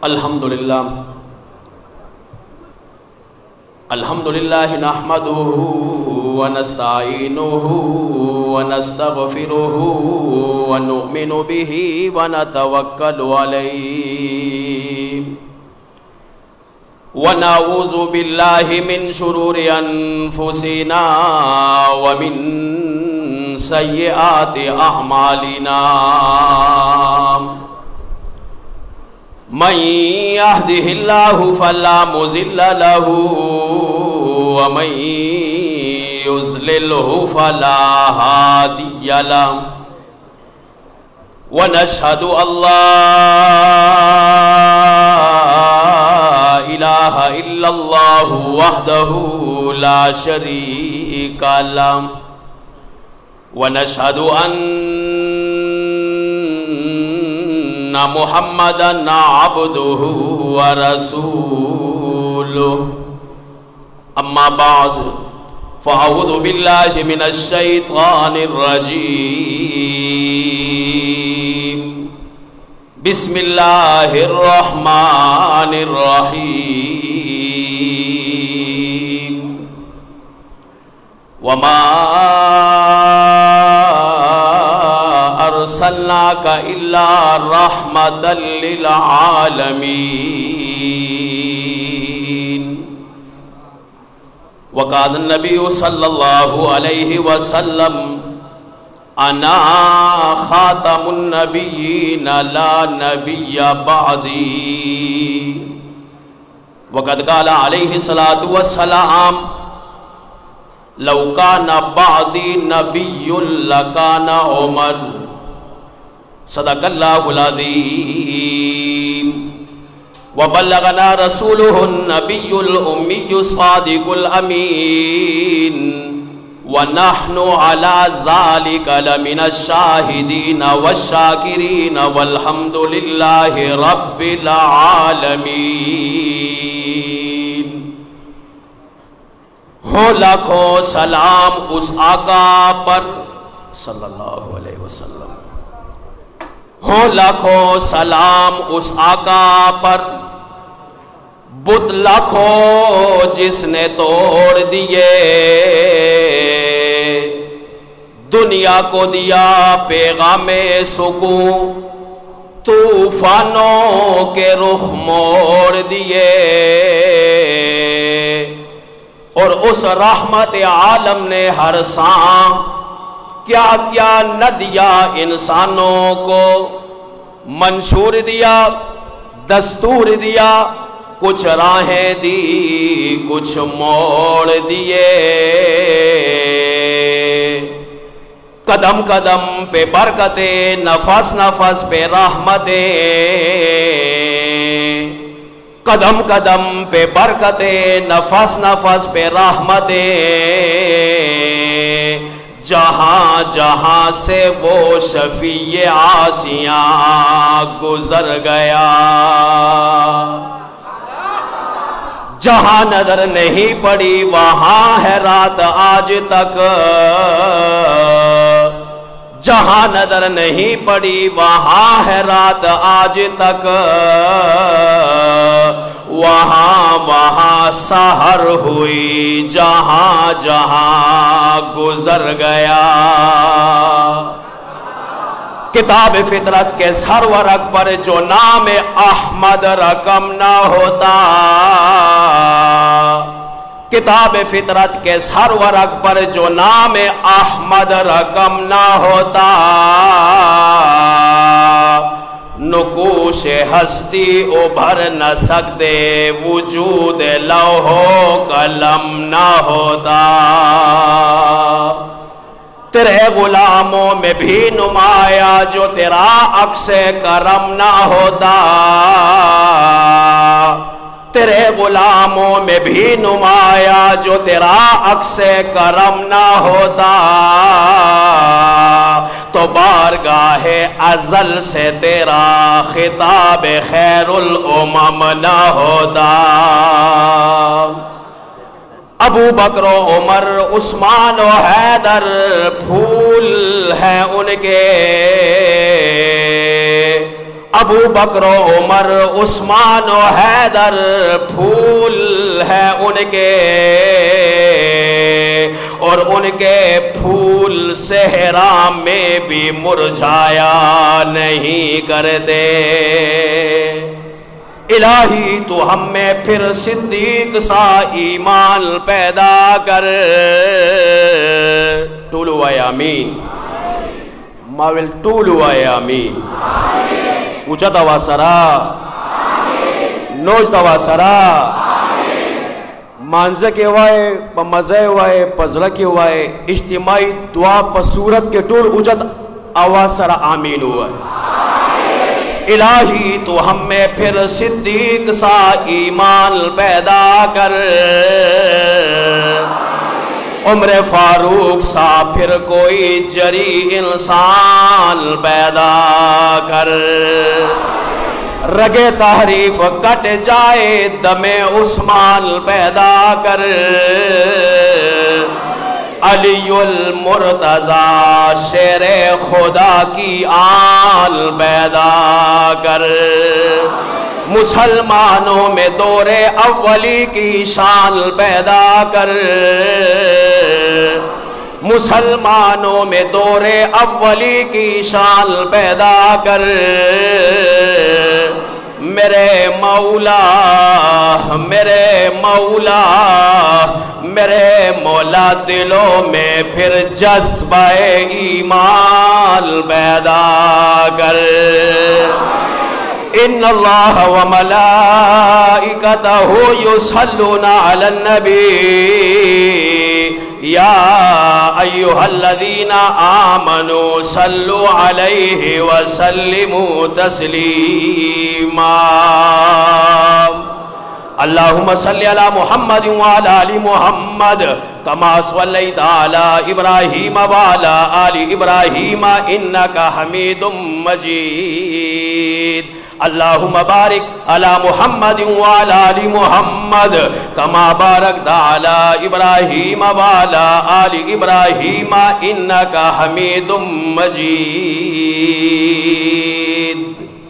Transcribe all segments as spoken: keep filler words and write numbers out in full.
الحمدللہ الحمدللہ نحمدہ ونستعینہ ونستغفرہ ونؤمن بہ ونتوکل علیہ ونعوذ باللہ من شرور انفسنا ومن سیئات اعمالنا من يهده الله فلا مضل له ومن يضلله فلا هادي له ونشهد أن لا إله إلا الله وحده لا شريك له ونشهد أن محمدًا عبده ورسوله أما بعد فأعوذ بالله من الشيطان الرجيم بسم الله الرحمن الرحيم وما أرسلناك إلا رحمة للعالمين وقال النبي صلى الله عليه وسلم أنا خاتم النبيين لا نبي بعدي وقد قال عليه الصلاة والسلام لو كان بعدي نبي لكان عمر صدق اللہ العظیم وبلغنا رسوله النبی الأمی الصادق الأمین ونحن على ذلك لمن الشاہدین والشاکرین والحمد للہ رب العالمین۔ ہو لاکھوں سلام اس آقا پر صلی اللہ علیہ وسلم، ہو لاکھوں سلام اس آقا پر، بت لاکھوں جس نے توڑ دیے، دنیا کو دیا پیغام سکون، طوفانوں کے رخ موڑ دیے، اور اس رحمت عالم نے ہر سام کیا کیا نہ دیا انسانوں کو، منشور دیا دستور دیا، کچھ راہیں دی کچھ موڑ دیے، قدم قدم پہ برکتیں، نفس نفس پہ رحمتیں، قدم قدم پہ برکتیں، نفس نفس پہ رحمتیں، جہاں جہاں سے وہ شفیع عاصیاں گزر گیا، جہاں نظر نہیں پڑی وہاں ہے رات آج تک، جہاں نظر نہیں پڑی وہاں ہے رات آج تک، وہاں وہاں سحر ہوئی جہاں جہاں گزر گیا۔ کتاب فطرت کے سرور پر جو نام احمد رقم نہ ہوتا، کتاب فطرت کے سرور پر جو نام احمد رقم نہ ہوتا، نقوش ہستی ابھر نہ سکتے، وجود لوح و قلم نہ ہوتا، تیرے غلاموں میں بھی نمایا جو تیرا عکس کرم نہ ہوتا، تیرے غلاموں میں بھی نمایا جو تیرا عکس کرم نہ ہوتا، تو بارگاہ ازل سے تیرا خطاب خیر الامم نہ ہوتا۔ ابو بکر و عمر عثمان و حیدر پھول ہیں ان کے، ابو بکر و عمر عثمان و حیدر پھول ہے ان کے، اور ان کے پھول صحرا میں بھی مرجھایا نہیں کرتے۔ الہی تو ہم میں پھر صدیق سا ایمان پیدا کر۔ ٹولو آئے آمین، ماویل ٹولو آئے آمین۔ اونچا توا سرا، نوج توا سرا، مانزہ کے وائے پا مزے وائے پزرہ کے وائے اجتماعی دعا پا صورت کے ٹول اونچا آواز سرا آمین ہوئے۔ الہی تو ہم میں پھر صدیق سا ایمان پیدا کر، عمر فاروق سا پھر کوئی جری انسان پیدا کر، رگ تحریف کٹ جائے دم عثمان پیدا کر، علی المرتضی شیر خدا کی آل پیدا کر، مسلمانوں میں دور اولی کی شان پیدا کر، مسلمانوں میں دور اولی کی شان پیدا کر، میرے مولا میرے مولا میرے مولا دلوں میں پھر جذبہ ایمان پیدا کر۔ ان اللہ و ملائکتہ یصلون علی النبی یا ایہا الذین آمنوا صلوا علیہ وسلموا تسلیما۔ اللہم صلی علی محمد وعلی آل محمد کما صلیت علی ابراہیم وعلی آل ابراہیم انکا حمید مجید۔ اللہم بارک علی محمد وعلی آل محمد کما بارکت علی ابراہیم وعلی آل ابراہیم انکا حمید مجید۔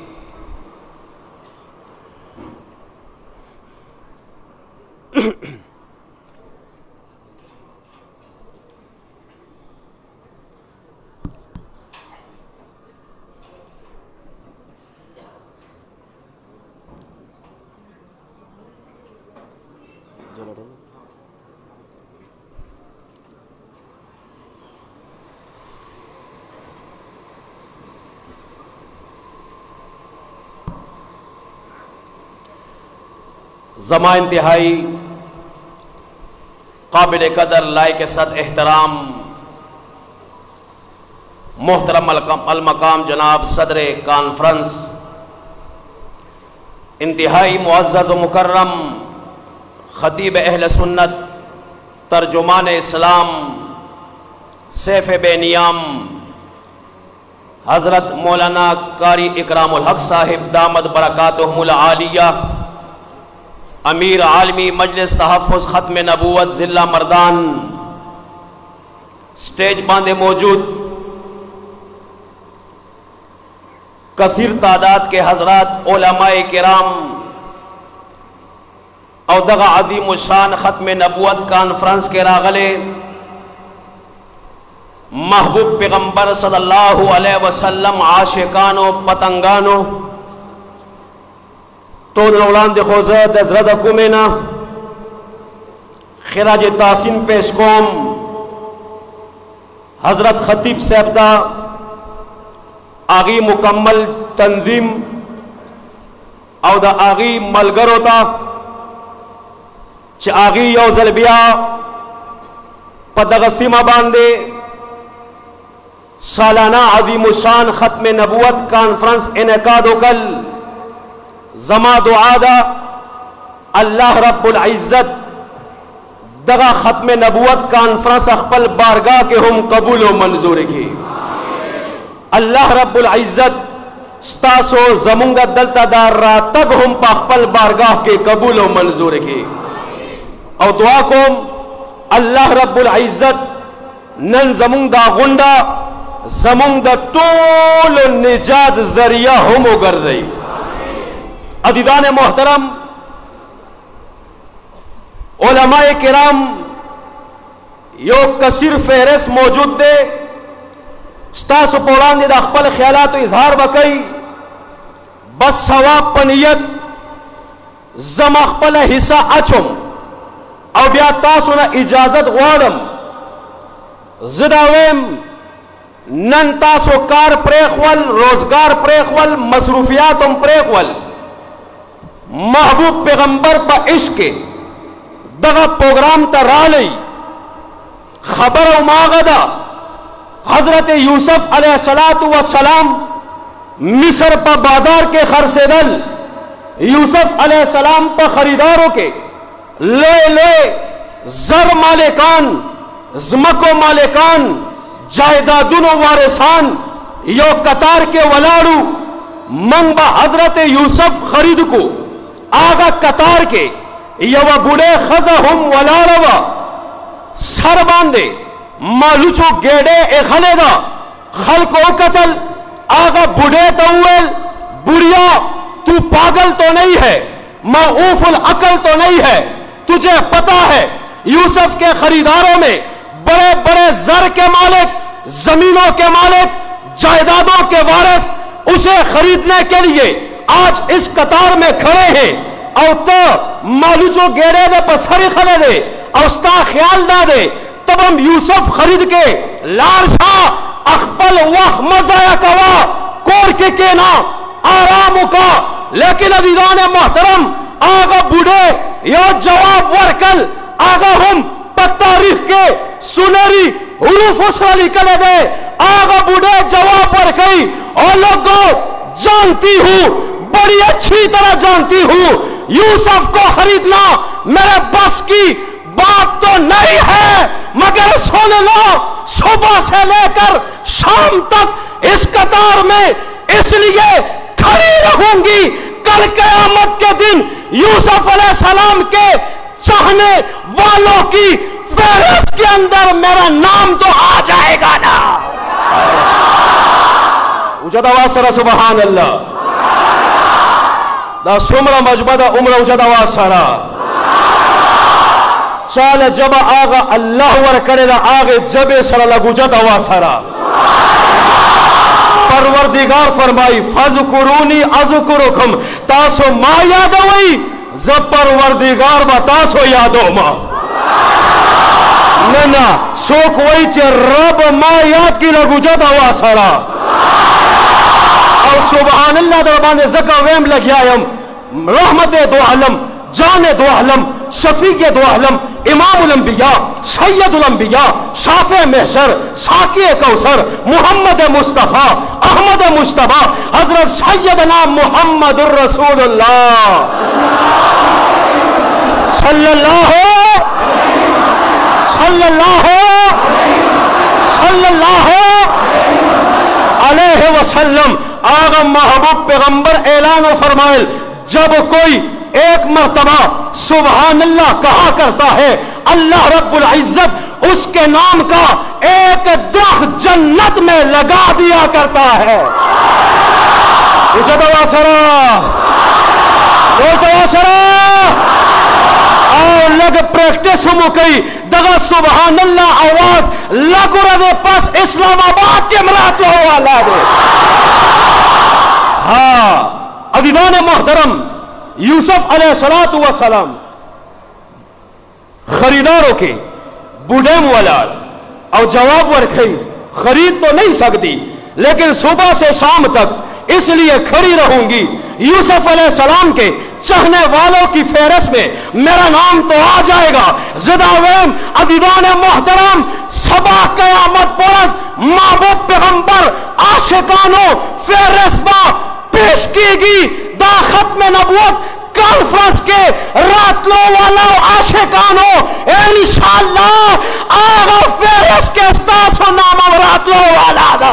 زمان انتہائی قابل قدر لائق صد احترام محترم المقام جناب صدر کانفرنس، انتہائی معزز و مکرم خطیب اہل سنت، ترجمان اسلام، سیف بے نیام حضرت مولانا قاری اکرام الحق صاحب دامت برکاتہم العالیہ، امیر عالمی مجلس تحفظ ختم نبوت ضلع مردان، سٹیج باندے موجود کثیر تعداد کے حضرات علماء کرام، او دغا عظیم الشان ختم نبوت کانفرنس کے راغلے محبوب پیغمبر صلی اللہ علیہ وسلم عاشقانو پتنگانو، تو نولان دے خوزد ازرد کمینا خراج تحسین پیش کوم حضرت خطیب صاحب دا آغی مکمل تنظیم او دا آغی ملگرو تا چھ آغی یوزل بیا پا دغسیمہ باندے سالانہ عظیم الشان ختم نبوت کانفرنس انعقاد و کل زما دعا دا اللہ رب العزت دغا ختم نبوت کانفرنس اخپل بارگاہ کے ہم قبول و منظور کی، اللہ رب العزت ستاسو زمونگا دلتا دار را تگ ہم پا اخپل بارگاہ کے قبول و منظور کی، او دعا کوم اللہ رب العزت نن زمونگ دا غنڈا زمون دا طول نجات ذریعہ ہم اگر رہی. عزیزان محترم، علماء کرام یو کثیر فہرست موجود دے، ستاسو پوران دی دا خپل خیالات و اظہار بکئی، بس ثواب پنیت زما خپل حصہ اچم او بیا تاسو نا اجازت غوارم. زداویم نن تاسو کار پریخول، روزگار پریخول، مصروفیاتم پریخول، محبوب پیغمبر پا عشق دغا پروگرام تا رالی خبر او ماغدا حضرت یوسف علیہ السلام مصر پا بازار کے خرسدل، یوسف علیہ السلام پا خریداروں کے لے لے زر مالکان، زمکو مالکان، جائیدادون و وارثان یو قطار کے ولاڑو منگ با حضرت یوسف خرید کو آگا قطار کے یو بڑے خزہ ہم ولاڑوا سر باندے مالوچو گیڑے اخلے دا خلقو قتل. آگا بڑے تاویل بڑیا تو پاگل تو نہیں ہے، معوف العقل تو نہیں ہے، تجھے پتا ہے یوسف کے خریداروں میں بڑے بڑے زر کے مالک، زمینوں کے مالک، جائیدادوں کے وارث اسے خریدنے کے لیے آج اس قطار میں کھڑے ہیں. اور تو مالوچو گیڑے دے پسری خلے دے اور استا خیال نہ دے تب ہم یوسف خرید کے لارشا اخبل وقت مزایا کوا کور کے کینا آرامو کا. لیکن عزیزان محترم آگا بوڑھے یا جواب ورکل آگا ہم تاریخ کے سنری حروف اسرا لکھلے دے آگا بوڑھے جواب ورکئی. اور لوگوں جانتی ہوں، بڑی اچھی طرح جانتی ہوں، یوسف کو خریدنا میرے بس کی بات تو نہیں ہے، مگر سن لو صبح سے لے کر شام تک اس قطار میں اس لیے کھڑی رہوں گی، کل قیامت کے دن یوسف علیہ السلام کے چاہنے والوں کی فہرست کے اندر میرا نام تو آ جائے گا نا. اجد آواز سرا سبحان اللہ. دا سمرا مجمع دا عمر اجد آواز سرا. چال جب آغا اللہ ورکڑے دا آغے جب سرا لگو جد آواز سرا. پروردگار فرمائی فذکرونی اذکرکم، تاسو ما یادوئی زب پروردگار با تاسو یادو ما. ننا سوک وئی چے رب ما یاد کی لگو جد آواز سرا. اور سبحان اللہ دربان زکا ویم لگیا یم رحمت دو عالم، جان دو عالم، شفیع دو عالم، امام الانبیاء، سید الانبیاء، شافع محشر، ساقی کوثر، محمد مصطفیٰ، احمد مصطفیٰ، حضرت سیدنا محمد الرسول اللہ صلی اللہ صلی اللہ صلی اللہ علیہ وسلم. آغا محبوب پیغمبر اعلان و فرمائل جب کوئی ایک مرتبہ سبحان اللہ کہا کرتا ہے اللہ رب العزت اس کے نام کا ایک درخت جنت میں لگا دیا کرتا ہے. اور لگ پریکٹس مکئی دغا سبحان اللہ آواز لگو رہے پاس اسلام آباد کے مرات لو والا دے. ہاں عزیزان محترم، یوسف علیہ السلام خریداروں کے بوڑھم والار اور جواب ورکھئی خرید تو نہیں سکتی لیکن صبح سے شام تک اس لیے کھڑی رہوں گی. یوسف علیہ السلام کے چاہنے والوں کی فہرست میں میرا نام تو آ جائے گا. زداوین عزیزان محترم صبح قیامت پرس محبوب پیغمبر عاشقانوں فہرست با پیش کی گی دا ختم نبوت کانفرنس کے رات لو والا عاشقانوں انشاءاللہ آغا فہرست کے استاس و نام رات لو والا دا.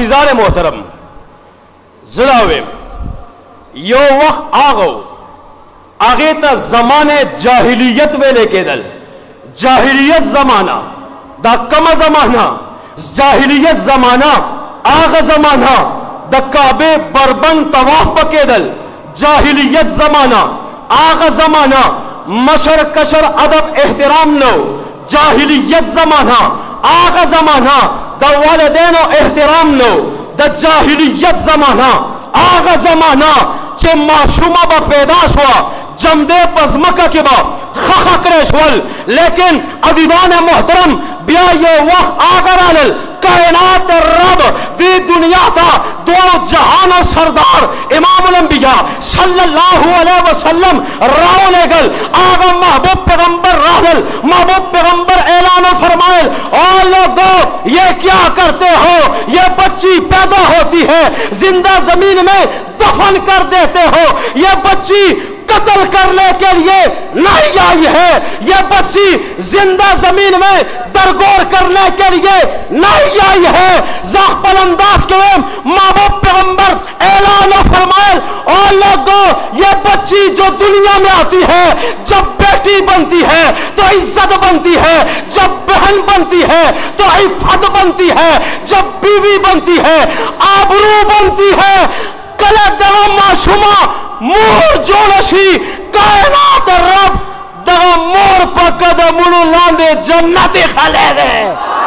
عزیزان محترم زراویم یو وقت آغو آگے تا زمان جاہلیت ویلے کے دل جاہلیت زمانہ دا کم زمانہ جاہلیت زمانہ آغا زمانہ دا کعبے بربند طواف پکے دل جاہلیت زمانہ آغا زمانہ مشر کشر ادب احترام لو جاہلیت زمانہ آغا زمانہ دا والدین و احترام لو دا جاہلیت زمانہ آغا زمانہ چے معشومہ با پیداش ہوا جمدے پزمکہ کی با خخا کرشول لیکن عدیدان محترم بیا یہ وقت آگر آلل کائنات رب دی دنیا تا دو جہان و سردار امام الانبیاء صلی اللہ علیہ وسلم راو لے گل آگا محبوب پیغمبر راہل محبوب پیغمبر اعلان و فرمائل اور لوگو یہ کیا کرتے ہو یہ بچی پیدا ہوتی ہے زندہ زمین میں دفن کر دیتے ہو یہ بچی قتل کرنے کے لیے نہیں آئی ہے یہ بچی زندہ زمین میں درگور کرنے کے لیے نہیں آئی ہے زخ پلنداز کے محبوب پیغمبر اعلان و فرمائل اور لوگوں یہ بچی جو دنیا میں آتی ہے جب بیٹی بنتی ہے تو عزت بنتی ہے جب بہن بنتی ہے تو عفت بنتی ہے جب بیوی بنتی ہے آبرو بنتی ہے کلے دغا معشومہ مور جولشی کائنات رب دغا مور پا قدمونو لاندے جنت خلے گئے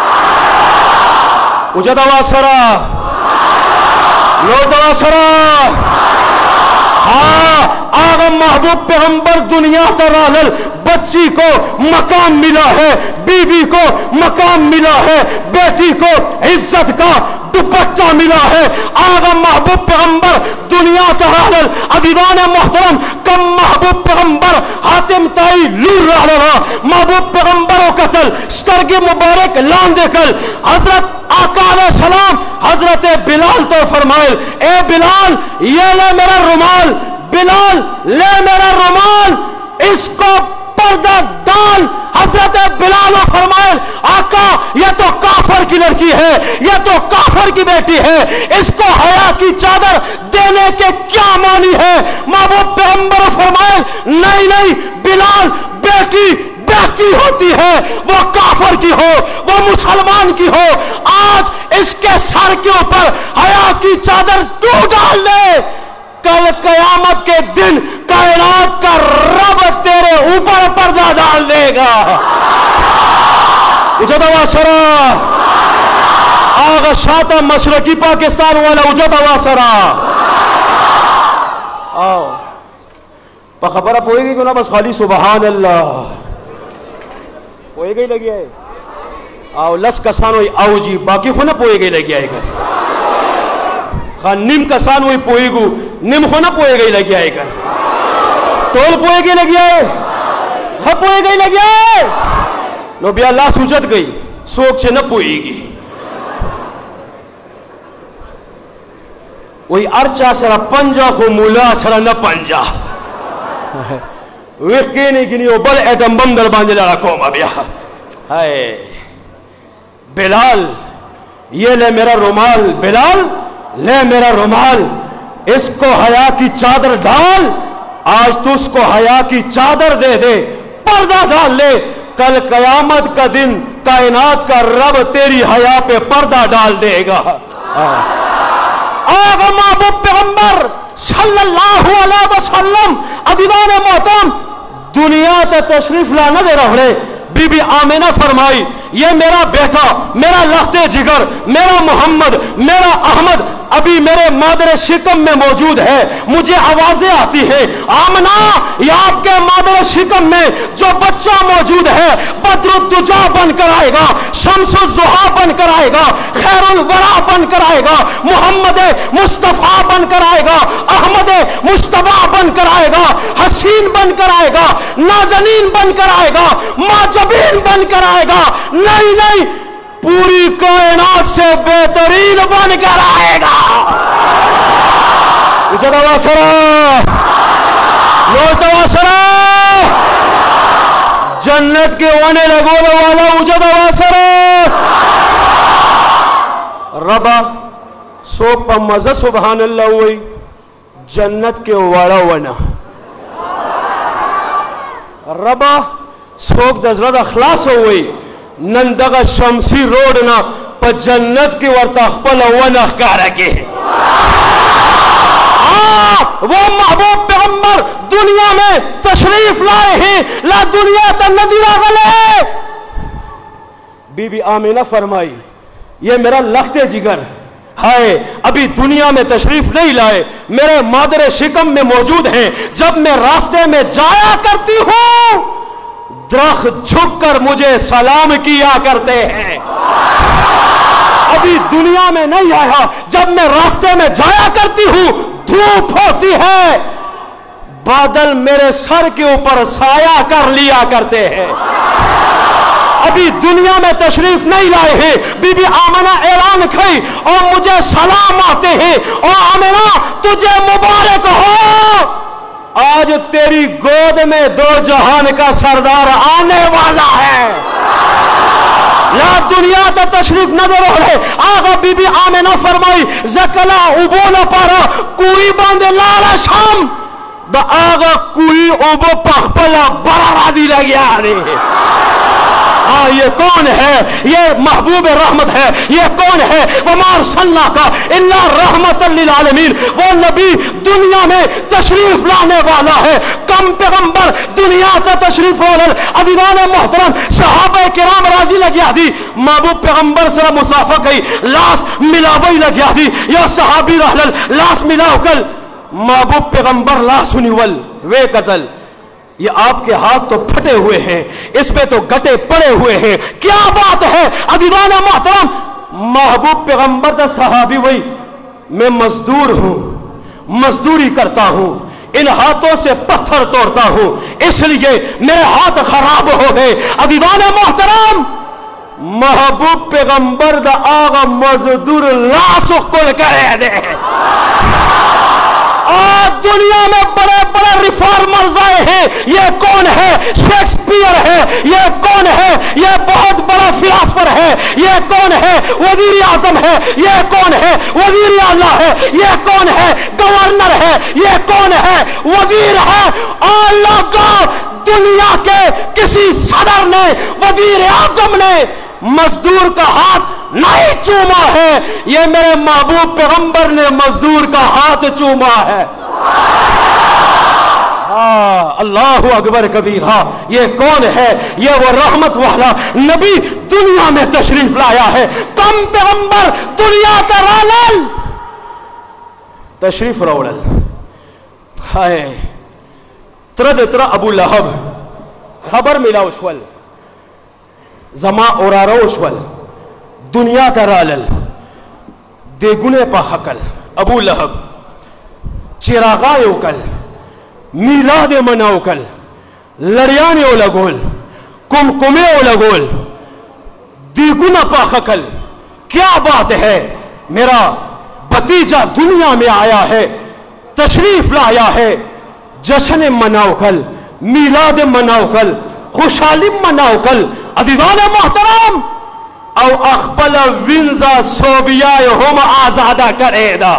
اجد واسرہ لوگ واسرہ ہاں آغا محبوب پیغمبر دنیا ترالل بچی کو مقام ملا ہے بیوی کو مقام ملا ہے بیٹی کو عزت کا دوپٹہ ملا ہے آغا محبوب پیغمبر دنیا ترالل عزیزان محترم کم محبوب پیغمبر حاتم تائی لور رہا محبوب پیغمبر و قتل سترگ مبارک لان دیکھل حضرت آقا علیہ السلام حضرت بلال تو فرمائل اے بلال یہ لے میرا رومال بلال لے میرا رومال اس کو پردہ ڈال حضرت بلال و فرمائل آقا یہ تو کافر کی لڑکی ہے یہ تو کافر کی بیٹی ہے اس کو حیا کی چادر دینے کے کیا معنی ہے محبوب پیغمبر و فرمائل نہیں نہیں بلال بیٹی بیٹی ہوتی ہے وہ کافر کی ہو وہ مسلمان کی ہو آج اس کے سر کے اوپر حیا کی چادر تو ڈال دے کل قیامت کے دن کائنات کا رب تیرے اوپر پردہ ڈال دے گا اجد واسرہ آغا شاتا مشرقی پاکستان والا اجد واسرہ آؤ پا خبرہ پوئے گئی گنا بس خالی سبحان اللہ پوئے گئی لگی ہے آؤ لس کسانوی آؤ جی باقی خونا پوئے گئی لگی آئے گا خان نیم کسانوی پوئے گو نیم خونا پوئے گئی لگی آئے گا ٹول پوئے گئی لگی آئے خب پوئے گئی لگی آئے نو بیا اللہ سوچت گئی سوک چھے نہ پوئے گی وہی ارچا سرا پنجا خو مولا سرا نہ پنجا ویقینی کنی او بل ایٹم بم در باندے لڑا کوما بیا ہائے بلال یہ لے میرا رومال بلال لے میرا رومال اس کو حیا کی چادر ڈال آج تو اس کو حیا کی چادر دے دے پردہ ڈال لے کل قیامت کا دن کائنات کا رب تیری حیا پہ پردہ ڈال دے گا آغا محبوب پیغمبر صلی اللہ علیہ وسلم عزیزان محترم دنیا تے تشریف لانا دے رہے بی بی آمینہ فرمائی یہ میرا بیٹا میرا لخت جگر میرا محمد میرا احمد ابھی میرے مادر شکم میں موجود ہے مجھے آوازیں آتی ہے آمنہ یہ آپ کے مادر شکم میں جو بچہ موجود ہے بدر الدجا بن کر آئے گا شمس الضحیٰ بن کر آئے گا خیر الورا بن کر آئے گا محمد مصطفیٰ بن کر آئے گا احمد مصطفیٰ بن کر آئے گا حسین بن کر آئے گا نازنین بن کر آئے گا معجبین بن کر آئے گا نہیں نہیں پوری کائنات سے بہترین بن کر آئے گا اجد واسرہ لوز دواسرہ جنت کے وانے لگولے والا اجد واسرہ ربا سو پا مزہ سبحان اللہ ہوئی جنت کے وڑا ونا ربا سوک دزرد اخلاص ہوئی نندگا شمسی روڈنا پا جنت کی ورطا خپل ونا کارا کے وہ محبوب پیغمبر دنیا میں تشریف لائے ہیں لا دنیا تا نظیرہ غلے بی بی آمینہ فرمائی یہ میرا لخت جگر ہائے ابھی دنیا میں تشریف نہیں لائے میرے مادر شکم میں موجود ہیں جب میں راستے میں جایا کرتی ہوں درخت جھک کر مجھے سلام کیا کرتے ہیں ابھی دنیا میں نہیں آیا جب میں راستے میں جایا کرتی ہوں دھوپ ہوتی ہے بادل میرے سر کے اوپر سایہ کر لیا کرتے ہیں ابھی دنیا میں تشریف نہیں لائے ہیں بی بی آمنہ اعلان کھئی اور مجھے سلام آتے ہیں اور آمنہ تجھے مبارک ہو آج تیری گود میں دو جہان کا سردار آنے والا ہے لا دنیا تا تشریف نہ دے رہے آغا بی بی آمنہ فرمائی زکلا ابولا پارا کوئی باندے لالا شام دا آغا کوئی ابو پخپلا برا رادی لگیا رہے ہاں یہ کون ہے یہ محبوب رحمت ہے یہ کون ہے وما ارسلنا کا الا رحمت للعالمین وہ نبی دنیا میں تشریف لانے والا ہے کم پیغمبر دنیا کا تشریف رولل عزیزان محترم صحابہ کرام راضی لگیا دی محبوب پیغمبر سر مسافہ کئی لاس ملاوی لگیا دی یا صحابی رحلل لاس ملاو کل محبوب پیغمبر لا سنیول وے قتل یہ آپ کے ہاتھ تو پھٹے ہوئے ہیں اس پہ تو گٹے پڑے ہوئے ہیں کیا بات ہے عزیزان محترم محبوب پیغمبر دا صحابی وہی میں مزدور ہوں مزدوری کرتا ہوں ان ہاتھوں سے پتھر توڑتا ہوں اس لیے میرے ہاتھ خراب ہو گئے عزیزان محترم محبوب پیغمبر دا آغا مزدور لاسخ کل کرے دے اور دنیا میں بڑے بڑے ریفارمرز آئے ہیں یہ کون ہے شیکسپیئر ہے یہ کون ہے یہ بہت بڑا فلاسفر ہے یہ کون ہے وزیر اعظم ہے یہ کون ہے وزیر اعلیٰ ہے یہ کون ہے گورنر ہے یہ کون ہے وزیر ہے اور لوگوں دنیا کے کسی صدر نے وزیر اعظم نے مزدور کا ہاتھ نہیں چوما ہے یہ میرے محبوب پیغمبر نے مزدور کا ہاتھ چوما ہے اللہ اکبر کبیرہ یہ کون ہے یہ وہ رحمت والا نبی دنیا میں تشریف لایا ہے کم پیغمبر دنیا کا رالل تشریف روڑل ہائے ترد ترہ ابو لہب خبر ملا اشول زما اورارو اشول دنیا ترالل دیگنے پا حقل ابو لہب چراغائے اکل میلاد منع اکل لڑیانے اولگول کم کمے اولگول دیگنا پا حقل کیا بات ہے میرا بتیجہ دنیا میں آیا ہے تشریف لایا ہے جشن منع اکل میلاد منع اکل خوشحالی منع اکل عزیزان محترم او اخبل ونزا صوبیائے ہم آزادہ کرے دا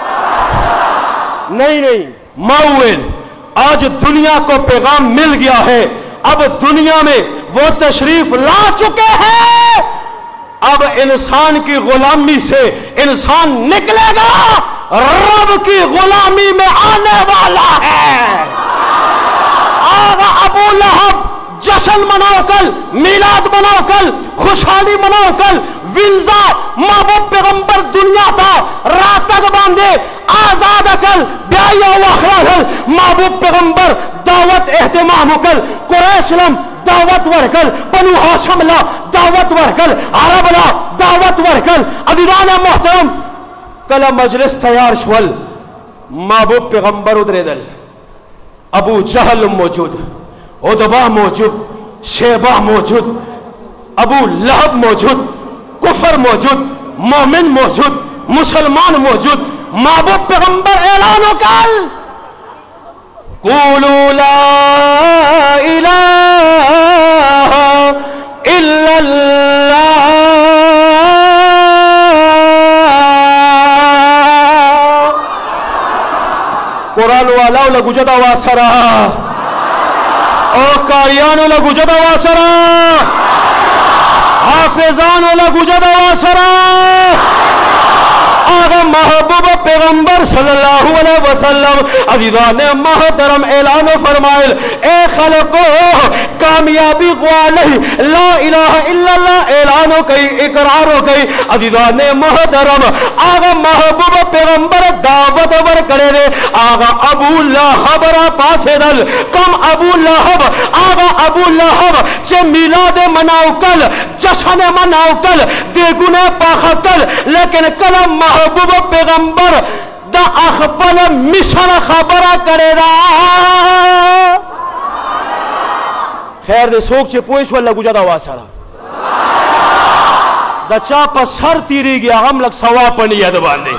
نہیں نہیں مویل آج دنیا کو پیغام مل گیا ہے اب دنیا میں وہ تشریف لا چکے ہیں اب انسان کی غلامی سے انسان نکلے گا رب کی غلامی میں آنے والا ہے آغا ابو لہب جشن مناؤ کل میلاد مناؤ کل خوشحالی مناؤ کل ونزا محبوب پیغمبر دنیا تھا راتک باندھے آزاد کل بیائی و اخراج محبوب پیغمبر دعوت اہتمام کل قریش لم دعوت ورکل بنو ہاشم لا دعوت ورکل عرب لا دعوت ورکل عزیزان محترم کل مجلس تیار شول محبوب پیغمبر ادرے دل ابو جہل موجود عدبہ موجود شیبہ موجود ابو لہب موجود کفر موجود مومن موجود مسلمان موجود محبوب پیغمبر اعلان کل قولوا لا الہ الا اللہ والا لگوجدا واسرا او قاریانو لگوجدا واسرا حافظانو لگوجدا واسرا آغا محبوب پیغمبر صلی اللہ علیہ وسلم عزیزان محترم اعلان فرمائل اے خلقو کامیابی غوالی لا الہ الا اللہ اعلانو کئی اقرارو کئی عزیزان محترم آغا محبوب پیغمبر دعوت ور کرے دے آغا ابو لہب را پاسے دل کم ابو لہب آغا ابو لہب سے میلاد مناو کل جشن مناو کل دیگونے پاخا کل لیکن کلم محبوب پیغمبر دا اخبر مشن خبرہ کرے دا خیر دے سوک چے پوئش والا گجا دا واسرہ دا چاپا سر تیری گیا ہم لگ سوا پنی ہے دباندے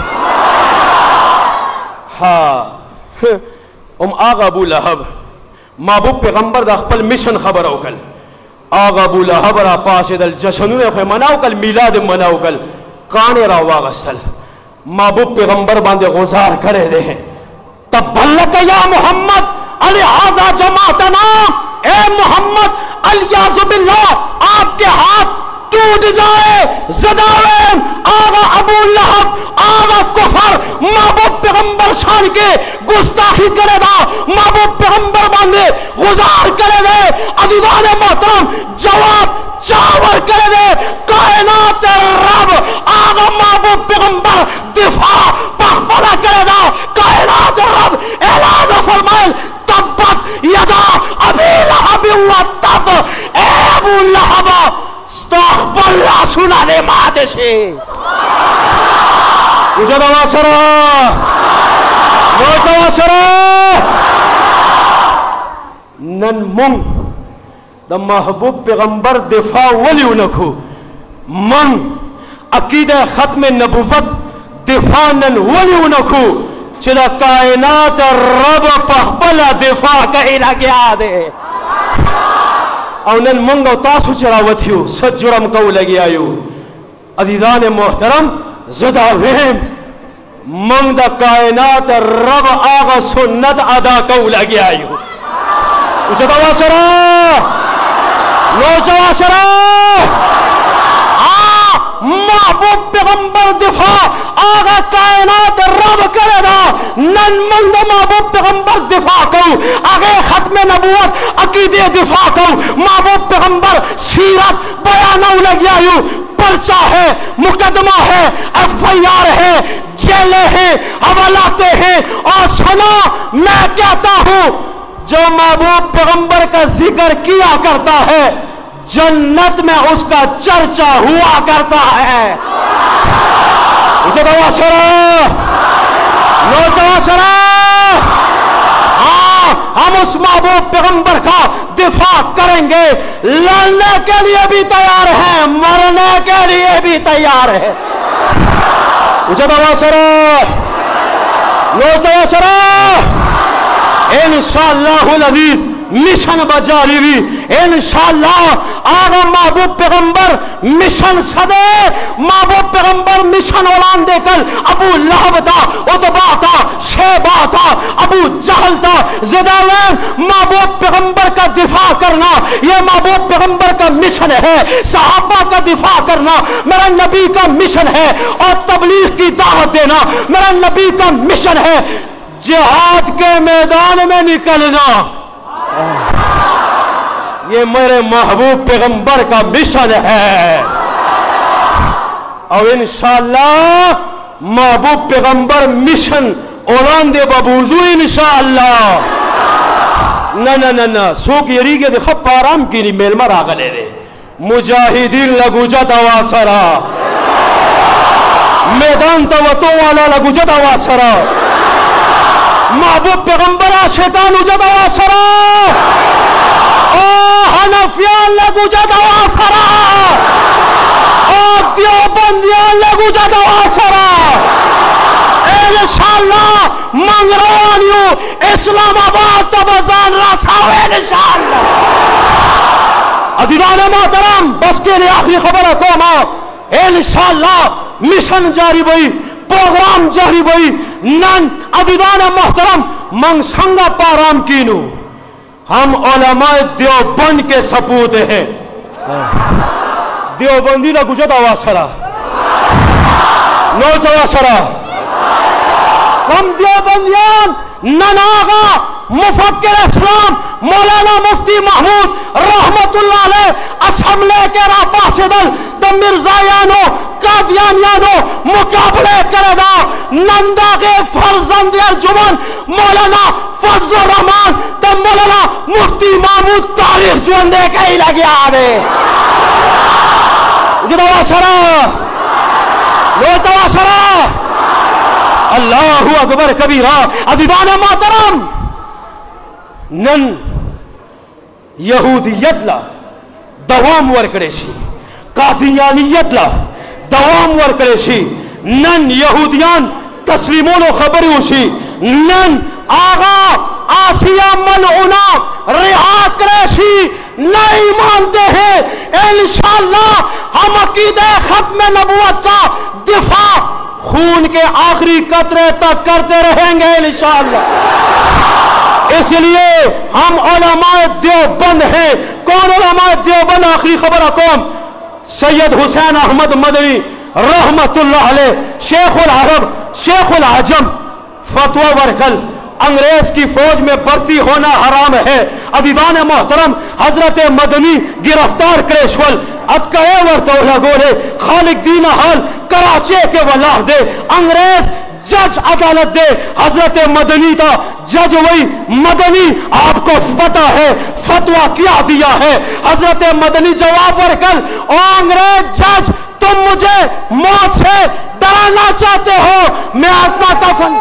ہاں ام آغا ابو لہب محبوب پیغمبر دا اخبر مشن خبرہ کل آغا ابو لہب را پاسے دل جشنونے خواه مناو کل میلاد مناو کل کانے را واغسل محبوب پیغمبر باندے غزار کرے دے ہیں تبلک یا محمد لہذا جماعتنا اے محمد الیاذ باللہ آپ کے ہاتھ ٹوٹ جائے زداوین آغا ابو لہب آغا کفر محبوب پیغمبر شان کے گستاخی کرے دا محبوب پیغمبر باندے غزار کرے دے عزیزان محترم جواب چاور کرے دے کائنات رب آغا محبوب پیغمبر دفاع پخبلا کرے دا کائنات رب اعلان فرمائل تبت یدا ابی لہب و تب اے ابو لہب استغفر اللہ سنانے مادے سے اجد واسرہ موت واسرہ نن منگ دا محبوب پیغمبر دفاع ولی انکو من عقید ختم نبوت دفاع نن ولی انکو چلا کائنات رب پخبلا دفاع کہی لگیا دے او نن منگو تاسو چراوتیو ست جرم کو لگی آیو عزیزان محترم زدہ ویم منگ دا کائنات رب آغا سنت ادا کو لگی آیو اجدہ واسرہ لوچہ واسرہ محبوب پیغمبر دفاع آغا کائنات رب کرے دا نن مند محبوب پیغمبر دفاع کو آگے ختم نبوت عقیدے دفاع کو محبوب پیغمبر سیرت بیانوں لگی آئیو پرچہ ہے مقدمہ ہے ایف آئی آر ہے جیلے ہیں حوالاتے ہیں اور سنا میں کہتا ہوں جو محبوب پیغمبر کا ذکر کیا کرتا ہے جنت میں اس کا چرچا ہوا کرتا ہے مجھے دواسرہ نوجواسرہ ہاں ہم اس محبوب پیغمبر کا دفاع کریں گے لڑنے کے لیے بھی تیار ہیں مرنے کے لیے بھی تیار ہیں مجھے دواسرہ نوجواسرہ انشاءاللہ العزیز مشن بجاری بھی انشاءاللہ آغا محبوب پیغمبر مشن صدے محبوب پیغمبر مشن اولان دے کر ابو لہب تھا اتبا تھا شیبہ تھا ابو جہل تھا زداوین محبوب پیغمبر کا دفاع کرنا یہ محبوب پیغمبر کا مشن ہے صحابہ کا دفاع کرنا میرا نبی کا مشن ہے اور تبلیغ کی دعوت دینا میرا نبی کا مشن ہے جہاد کے میدان میں نکلنا یہ میرے محبوب پیغمبر کا مشن ہے اور انشاءاللہ محبوب پیغمبر مشن اولان دے بابوزو انشاءاللہ نا نا نا نا سوک یری کے دے خب پارام کی نہیں میل مر آگلے دے مجاہدین لگو جتا واسرہ میدان توتو والا لگو جتا واسرہ محبوب پیغمبر شیطان جدا واسرہ او حنفیان لگو جدا واسرہ او دیوبندیان لگو جدا واسرہ انشاءاللہ منگروانیو اسلام آباد تبزان رساوے انشاءاللہ عزیزان محترم بس کے لئے آخری خبر کوما انشاءاللہ مشن جاری بھئی پروگرام جاری بھئی نن عزیزان محترم منگ سنگا پارام کینو ہم علماء دیوبند کے سپوت ہیں دیوبندی لا گجت آواز سرا نوز آواز سرا ہم دیوبندیان نناغا مفکر اسلام مولانا مفتی محمود رحمت اللہ علیہ اسمبلے کے راپا سدل دا مرزایانو قادیانیانو مقابلے کرے دا ننداغ فرزند ارجمن مولانا فضل الرحمن دا مولانا مفتی محمود تاریخ جو اندے کئی لگیا آنے جدوا سرا لوتوا سرا اللہ اکبر کبیرہ عزیزان محترم نن یہودیت لا دوام ورکڑے شی قادیانیت لا دوام ورکڑے شی نن یہودیان تسلیمون و خبری ہوشی نن آغا آسیہ ملعونہ رہا کرے شی نہیں مانتے ہیں انشاءاللہ ہم عقیدہ ختم نبوت کا دفاع خون کے آخری قطرے تک کرتے رہیں گے انشاءاللہ اس لیے ہم علماء دیوبند ہیں کون علماء دیوبند آخری خبر کون سید حسین احمد مدنی رحمت اللہ علیہ شیخ العرب شیخ العجم فتوہ ورکل انگریز کی فوج میں بھرتی ہونا حرام ہے عزیزان محترم حضرت مدنی گرفتار کریشول اتکائے ورطولہ گولے خالق دین حال کراچے کے ولاح دے انگریز جج عدالت دے حضرت مدنی تھا جج وہی مدنی آپ کو فتح ہے فتوہ کیا دیا ہے حضرت مدنی جواب ورکل او انگریز جج تم مجھے موت سے ڈرانا چاہتے ہو میں آتما کا فن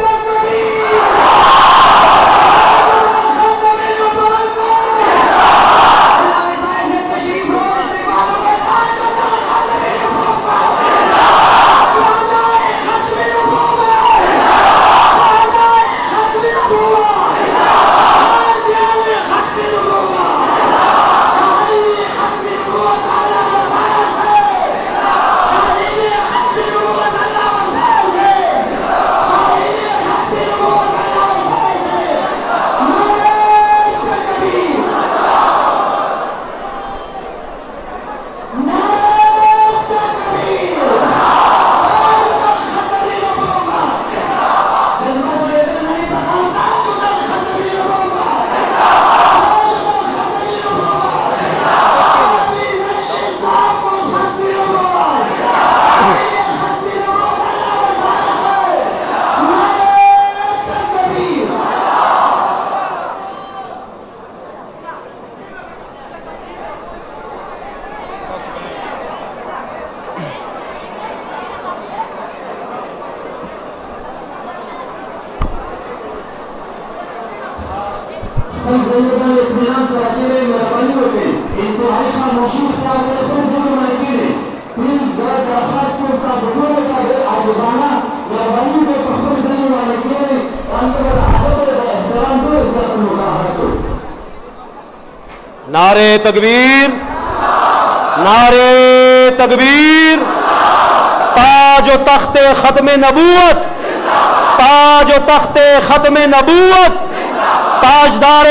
نعرے تکبیر نعرے تکبیر تاج و تخت ختم نبوت تاج و تخت ختم نبوت تاجدار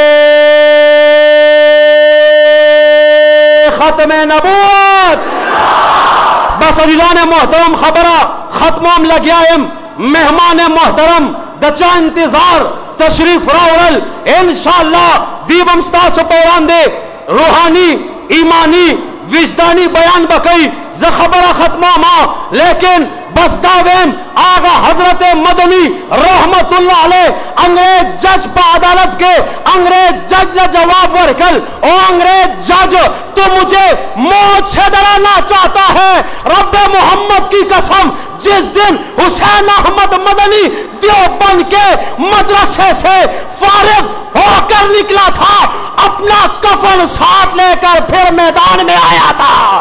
ختم نبوت بس عزیزان محترم خبرہ ختمام لگیائم مہمان محترم دچا انتظار تشریف راورل انشاءاللہ دیبم ستاسو پوران دے روحانی ایمانی وجدانی بیان بکئی زخبرہ ختماما لیکن بستاویم آغا حضرت مدنی رحمت اللہ علیہ انگریز جج پا عدالت کے انگریز جج نے جواب ورکل او انگریز جج تو مجھے موت سے ڈرانا چاہتا ہے رب محمد کی قسم جس دن حسین احمد مدنی دیوبند کے مدرسے سے فارغ ہو کر نکلا تھا اپنا کفن ساتھ لے کر پھر میدان میں آیا تھا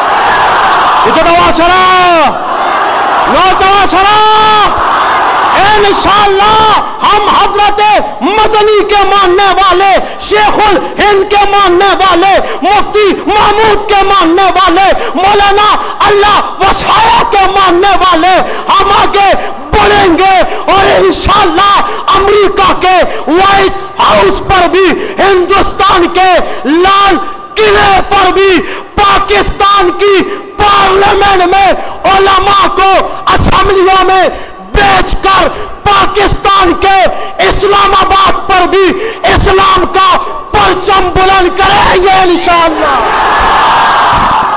انشاءاللہ ہم حضرت مدنی کے ماننے والے شیخ الہند کے ماننے والے مفتی محمود کے ماننے والے مولانا اللہ وسعہ کے ماننے والے ہم آگے بڑھیں گے اور انشاءاللہ امریکہ کے وائٹ ہاؤس پر بھی، ہندوستان کے لال قلعے پر بھی، پاکستان کی پارلیمنٹ میں علماء کو اسمبلیوں میں بیچ کر پاکستان کے اسلام آباد پر بھی اسلام کا پرچم بلند کریں گے انشاءاللہ۔